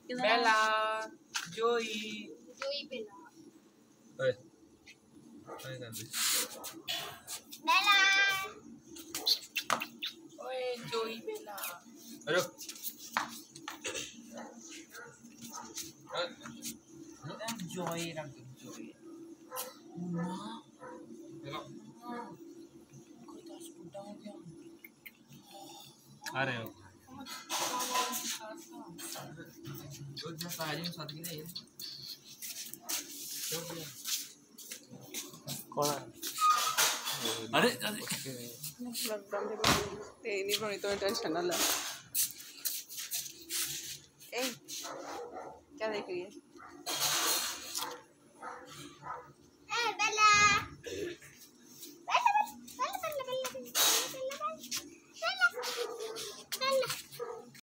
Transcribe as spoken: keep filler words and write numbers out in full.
बेला जोई जोई बेला ओए काय कर रही बेला ओए जोई बेला रुक जोई रख जोई मां हेलो कोई दस बुड्ढा हो गया अरे हो जो जैसा आज में साथ नहीं है कौन है अरे अरे लॉकडाउन के ते नहीं बनी तो टेंशन ना ले। ए क्या देख रही है?